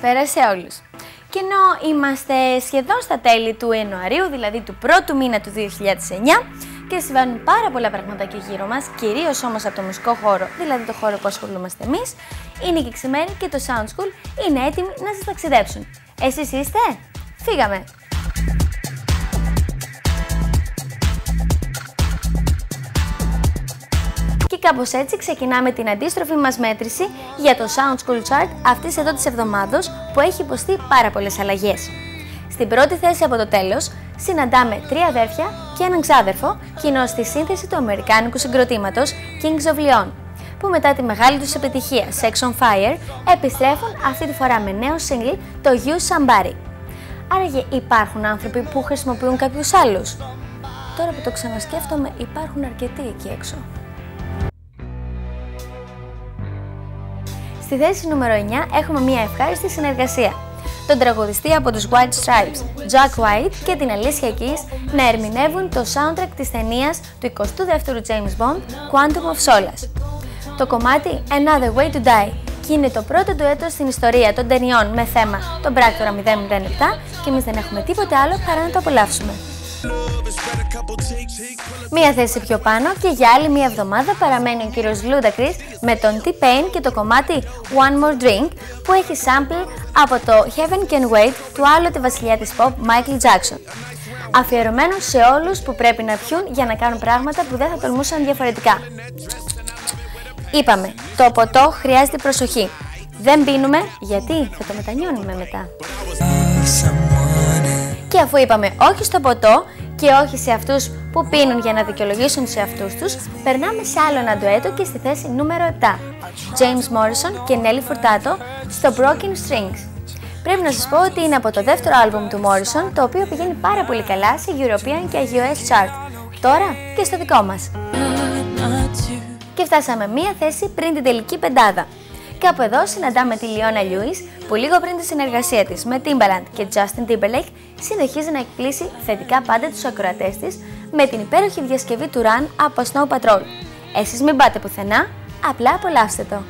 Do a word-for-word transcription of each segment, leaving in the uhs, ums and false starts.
Καλησπέρα σε όλους. Και ενώ είμαστε σχεδόν στα τέλη του Ιανουαρίου, δηλαδή του πρώτου μήνα του δύο χιλιάδες εννιά, και συμβαίνουν πάρα πολλά πραγματάκια γύρω μας, κυρίως όμως από το μουσικό χώρο, δηλαδή το χώρο που ασχολούμαστε εμείς, είναι και ξημένοι και το Sound School είναι έτοιμοι να σας ταξιδέψουν. Εσείς είστε? Φύγαμε! Και κάπως έτσι ξεκινάμε την αντίστροφη μας μέτρηση για το Sound School Chart αυτής εδώ της εβδομάδος που έχει υποστεί πάρα πολλές αλλαγές. Στην πρώτη θέση από το τέλος συναντάμε τρία αδέρφια και έναν ξάδερφο κοινό στη σύνθεση του αμερικάνικου συγκροτήματος Kings of Leon, που μετά τη μεγάλη τους επιτυχία Sex on Fire επιστρέφουν αυτή τη φορά με νέο single το You Somebody. Άραγε υπάρχουν άνθρωποι που χρησιμοποιούν κάποιους άλλους? Τώρα που το ξανασκέφτομαι υπάρχουν αρκετοί εκεί έξω. Στη θέση νούμερο εννιά έχουμε μια ευχάριστη συνεργασία. Τον τραγουδιστή από τους White Stripes, Jack White, και την Alicia Keys να ερμηνεύουν το soundtrack της ταινίας του εικοστού δεύτερου James Bond, Quantum of Solace. Το κομμάτι Another Way to Die και είναι το πρώτο ντουέτο στην ιστορία των ταινιών με θέμα τον πράκτορα μηδέν μηδέν επτά και εμείς δεν έχουμε τίποτε άλλο παρά να το απολαύσουμε. Μία θέση πιο πάνω και για άλλη μία εβδομάδα παραμένει ο κύριος Ludacris με τον T-Pain και το κομμάτι One More Drink που έχει sample από το Heaven Can Wait του άλλοτε βασιλιά της pop Michael Jackson. Αφιερωμένο σε όλους που πρέπει να πιούν για να κάνουν πράγματα που δεν θα τολμούσαν διαφορετικά. Είπαμε, το ποτό χρειάζεται προσοχή. Δεν πίνουμε γιατί θα το μετανιώνουμε μετά. Και αφού είπαμε όχι στο ποτό και όχι σε αυτούς που πίνουν για να δικαιολογήσουν σε αυτούς τους, περνάμε σε άλλο ένα ντουέτο και στη θέση νούμερο επτά. James Morrison και Nelly Furtado στο Broken Strings. Πρέπει να σας πω ότι είναι από το δεύτερο άλμπουμ του Morrison, το οποίο πηγαίνει πάρα πολύ καλά σε European και γιου ες chart. Τώρα και στο δικό μας. Και φτάσαμε μία θέση πριν την τελική πεντάδα. Κάπου εδώ συναντάμε τη Leona Lewis που λίγο πριν τη συνεργασία της με Timbaland και Justin Timberlake συνεχίζει να εκπλήσει θετικά πάντα τους ακροατές της με την υπέροχη διασκευή του Run από Snow Patrol. Εσείς μην πάτε πουθενά, απλά απολαύστε το.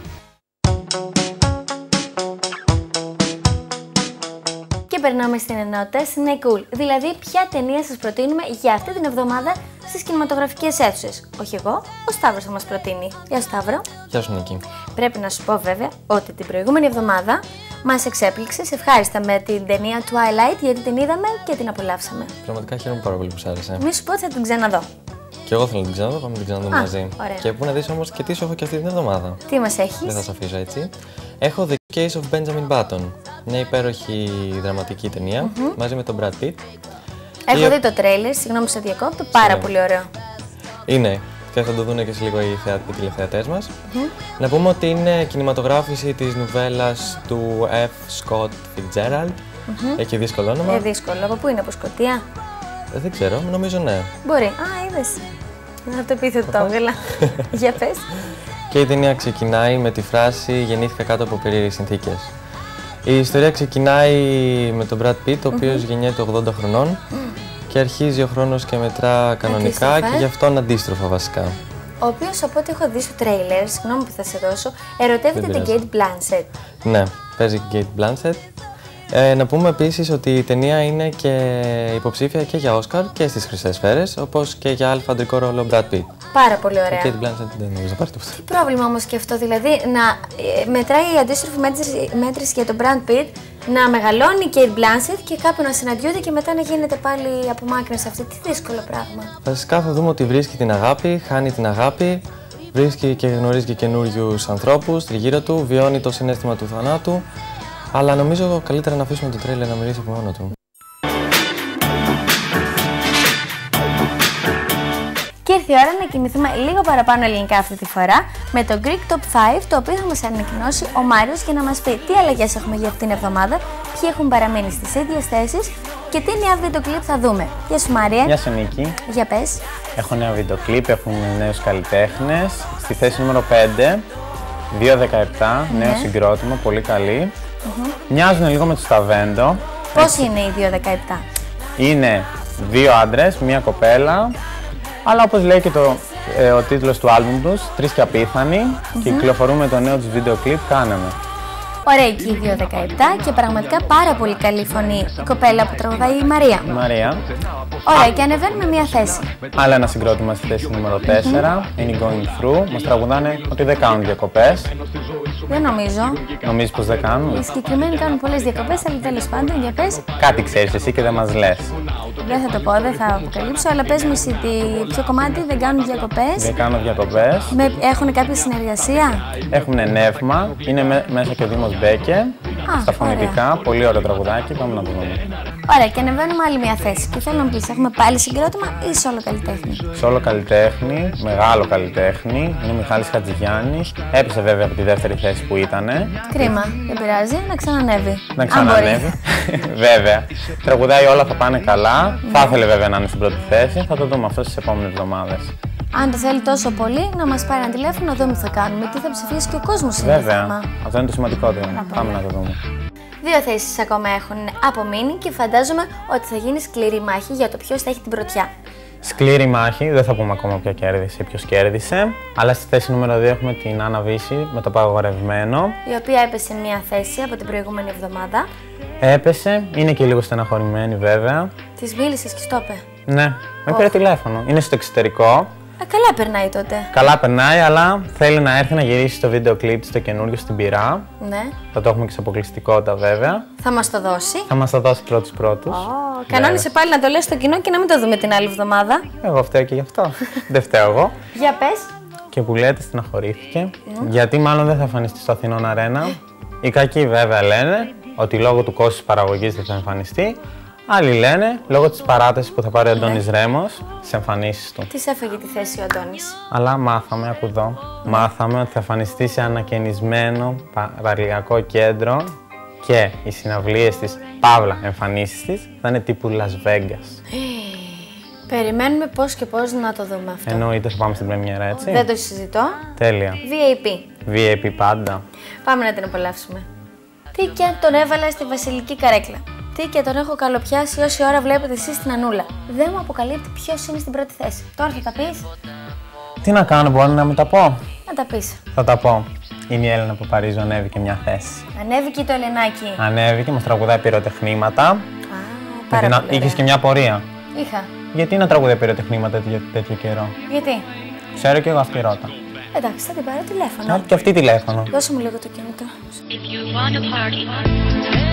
Και περνάμε στην ενότητα Snake Cool, δηλαδή ποια ταινία σας προτείνουμε για αυτή την εβδομάδα στις κινηματογραφικές αίθουσες. Όχι εγώ, ο Σταύρος θα μας προτείνει. Γεια Σταύρο. Γεια σου Νίκη. Πρέπει να σου πω βέβαια ότι την προηγούμενη εβδομάδα μας εξέπληξες ευχάριστα με την ταινία Twilight, γιατί την είδαμε και την απολαύσαμε. Πραγματικά χαίρομαι πάρα πολύ που σ' άρεσε. Μη σου πω ότι θα την ξαναδώ. Και εγώ θέλω να την ξαναδώ, πάμε να την ξαναδούμε μαζί. Ωραία. Και πού να δεις όμως και τι σου έχω και αυτή την εβδομάδα. Τι μας έχεις? Δεν θα σε αφήσω έτσι. Έχω The Case of Benjamin Button. Μια υπέροχη δραματική ταινία mm-hmm. μαζί με τον Brad Pitt. Έχω η... δει το τρέιλερ, συγγνώμη που σε διακόπτω, πάρα πολύ ωραίο. Είναι, και θα το δουν και σε λίγο οι, θεα... οι τηλεθεατές μας. Mm-hmm. Να πούμε ότι είναι κινηματογράφηση της νουβέλας του F. Scott Fitzgerald. Mm-hmm. Έχει δύσκολο όνομα. Ε, δύσκολο. Από πού είναι, από Σκωτία? Ε, δεν ξέρω, νομίζω ναι. Μπορεί. Α, είδες. Να το επίθετο το έβγαλα. Για πες. Και η ταινία ξεκινάει με τη φράση «Γεννήθηκα κάτω από περίεργες συνθήκες». Η ιστορία ξεκινάει με τον Brad Pitt, ο οποίος mm-hmm. γεννιέται ογδόντα χρονών mm. και αρχίζει ο χρόνος και μετρά κανονικά αντίστροφα, και γι' αυτόν αντίστροφα βασικά. Ο οποίος, από ό,τι έχω δει στο τρέιλερ, συγγνώμη που θα σε δώσω, ερωτεύεται την Kate Blanchett. Ναι, παίζει Kate Blanchett. Ε, να πούμε επίσης ότι η ταινία είναι και υποψήφια και για Όσκαρ και στις Χρυσές Σφαίρες, όπως και για αλφα αντρικό ρόλο Brad Pitt. Πάρα πολύ ωραία. Η Kate Blanchett δεν νομίζω να πάρει τίποτα. Τι πρόβλημα όμως και αυτό, δηλαδή να ε, μετράει η αντίστροφη μέτρηση, μέτρηση για τον Brad Pitt, να μεγαλώνει η Kate Blanchett και κάπου να συναντιούνται και μετά να γίνεται πάλι απομάκρυνση αυτή. Τι δύσκολο πράγμα. Βασικά θα δούμε ότι βρίσκει την αγάπη, χάνει την αγάπη, βρίσκει και γνωρίζει και καινούριους ανθρώπους τριγύρω του, βιώνει το συναίσθημα του θανάτου. Αλλά νομίζω καλύτερα να αφήσουμε το τρέιλερ να μιλήσει από μόνο του. Και ήρθε η ώρα να κινηθούμε λίγο παραπάνω ελληνικά αυτή τη φορά με το Greek Top πέντε, το οποίο θα μας ανακοινώσει ο Μάριος για να μας πει τι αλλαγές έχουμε για αυτήν την εβδομάδα, ποιοι έχουν παραμείνει στις ίδιες θέσεις και τι νέα βίντεο κλιπ θα δούμε. Γεια σου Μάρια. Γεια σου Νίκη. Για πες. Έχω νέο βίντεο κλιπ, έχουμε νέους καλλιτέχνες. Στη θέση νούμερο πέντε, δύο δεκαεπτά, mm-hmm. νέο συγκρότημα, πολύ καλή. Mm-hmm. Μοιάζουν λίγο με τους Ταβέντο. Πώς είναι οι δύο δεκαεπτά? Είναι δύο άντρες, μία κοπέλα, αλλά όπως λέει και το, ε, ο τίτλος του άλμπουμ τους, τρεις και απίθανοι, mm-hmm. και κυκλοφορούμε το νέο τους βίντεο κλιπ, κάναμε. Ωραία εκεί οι δύο δεκαεπτά και πραγματικά πάρα πολύ καλή φωνή η κοπέλα που τραγουδάει, η Μαρία. Μαρία. Ωραία, και ανεβαίνουμε μία θέση. Άλλο ένα συγκρότημα στη θέση νούμερο τέσσερα, mm-hmm. είναι οι Going Through. Μας τραγουδάνε ότι δεν κάνουν διακοπές. Δεν νομίζω. Νομίζεις πως δεν κάνουν? Οι συγκεκριμένοι κάνουν πολλές διακοπές, αλλά τέλος πάντων, για πες. Κάτι ξέρεις εσύ και δεν μας λες. Δεν θα το πω, δεν θα αποκαλύψω, αλλά πες μου εσύ ποιο κομμάτι δεν κάνουν διακοπές. Δεν κάνουν διακοπές. Με, έχουν κάποια συνεργασία. Έχουν νεύμα, είναι με, μέσα και ο Δήμος Μπέκε. Α, στα φωνητικά, ωραία. Πολύ ωραίο τραγουδάκι, πάμε να το δούμε. Ωραία, και ανεβαίνουμε άλλη μια θέση. Και θέλω να μου πεις, έχουμε πάλι συγκρότημα ή σόλο καλλιτέχνη? Σόλο καλλιτέχνη, μεγάλο καλλιτέχνη, είναι ο Μιχάλης Χατζηγιάννης. Έπεσε βέβαια από τη δεύτερη θέση που ήτανε. Κρίμα, δεν πειράζει, να ξανανεύει. Να ξανανεύει. Βέβαια. Τραγουδάει όλα θα πάνε καλά. Ναι. Θα ήθελε βέβαια να είναι στην πρώτη θέση. Θα το δούμε αυτό στις επόμενες εβδομάδες. Αν το θέλει τόσο πολύ, να μας πάρει ένα τηλέφωνο να δούμε τι θα κάνουμε. Τι θα ψηφίσει και ο κόσμος είναι. Βέβαια. Αυτό είναι το σημαντικότερο. Να πάμε να το δούμε. Δύο θέσεις ακόμα έχουν απομείνει και φαντάζομαι ότι θα γίνει σκληρή μάχη για το ποιος θα έχει την πρωτιά. Σκληρή μάχη, δεν θα πούμε ακόμα ποια κέρδισε, ποιος κέρδισε. Αλλά στη θέση νούμερο δύο έχουμε την Άννα Βύση με το Παγορευμένο. Η οποία έπεσε μία θέση από την προηγούμενη εβδομάδα. Έπεσε, είναι και λίγο στεναχωρημένη βέβαια. Της μίλησες και στο είπε? Ναι, με πήρε τηλέφωνο. Είναι στο εξωτερικό. Α, καλά περνάει τότε. Καλά περνάει, αλλά θέλει να έρθει να γυρίσει το βίντεο κλιπ στο καινούριο στην Πειρά. Ναι. Θα το έχουμε και σε αποκλειστικότητα βέβαια. Θα μας το δώσει. Θα μας το δώσει πρώτους πρώτους. Oh, κανόνισε πάλι να το λες στο κοινό και να μην το δούμε την άλλη εβδομάδα. Εγώ φταίω και γι' αυτό. Δεν φταίω εγώ. Για πες. Και που λέτε στεναχωρήθηκε. Mm. Γιατί μάλλον δεν θα εμφανιστεί στο Αθηνών Αρένα. Οι κακοί βέβαια λένε ότι λόγω του κόστους παραγωγής δεν θα εμφανιστεί. Άλλοι λένε λόγω της παράτασης που θα πάρει ο Αντώνης ναι. Ρέμος στις εμφανίσεις του. Της έφεγε τη θέση ο Αντώνης. Αλλά μάθαμε, ακού εδώ, μάθαμε ότι θα εμφανιστεί σε ανακαινισμένο παραλιακό κέντρο και οι συναυλίες της, παύλα εμφανίσεις της, θα είναι τύπου Las Vegas. Περιμένουμε πώς και πώς να το δούμε αυτό. Εννοείται θα πάμε στην πρεμιέρα, έτσι. Δεν το συζητώ. Τέλεια. βι έι πι. βι έι πι πάντα. Πάμε να την απολαύσουμε. Τι και αν τον έβαλα στη βασιλική καρέκλα. Τι και τον έχω καλοπιάσει όση ώρα βλέπετε εσείς στην Ανούλα. Δεν μου αποκαλύπτει ποιος είναι στην πρώτη θέση. Τώρα θα τα πεις. Τι να κάνω, μπορεί να μου τα πω. Να τα πεις. Θα τα πω. Είναι η Έλληνα από Παρίζου, ανέβηκε μια θέση. Ανέβηκε το Ελενάκι. Ανέβηκε, μας τραγουδάει πυροτεχνήματα. Α, πάρα να... πολύ. Είχες και μια πορεία. Είχα. Γιατί να τραγουδάει πυροτεχνήματα τέτοιο, τέτοιο καιρό? Γιατί? Ξέρω και εγώ αυτή ρώτα. Εντάξει, θα την πάρω τηλέφωνο. Και αυτή τηλέφωνο. Δώσε μου λίγο το κινητό.